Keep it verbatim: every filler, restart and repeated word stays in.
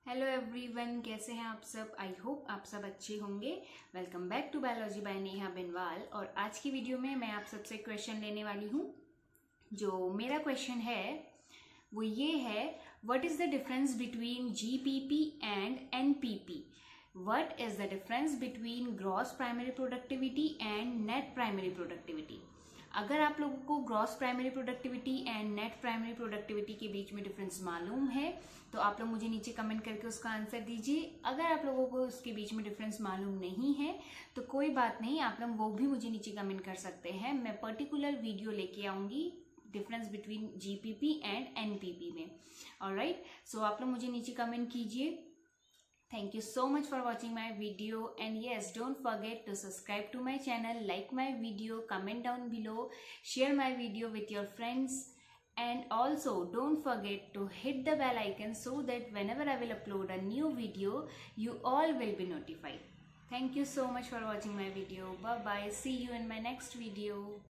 Hello everyone, कैसे हैं आप सब। आई होप आप सब अच्छे होंगे। Welcome back to biology by Neha Benwal. और आज की वीडियो में मैं आप सबसे क्वेश्चन लेने वाली हूँ। जो मेरा क्वेश्चन है वो ये है, what is the difference between GPP and NPP. What is the difference between gross primary productivity and net primary productivity. अगर आप लोगों को gross primary productivity and net primary productivity के बीच में डिफरेंस मालूम है तो आप लोग मुझे नीचे कमेंट करके उसका आंसर दीजिए। अगर आप लोगों को उसके बीच में डिफरेंस मालूम नहीं है तो कोई बात नहीं, आप लोग वो भी मुझे नीचे कमेंट कर सकते हैं। मैं पर्टिकुलर वीडियो लेके आऊंगी difference between GPP and NPP में। ऑलराइट, सो आप लोग मुझे नीचे कमेंट कीजिए। Thank you so much for watching my video, and yes, don't forget to subscribe to my channel, like my video, comment down below, share my video with your friends, and also don't forget to hit the bell icon so that whenever I will upload a new video, you all will be notified. Thank you so much for watching my video. Bye bye. See you in my next video.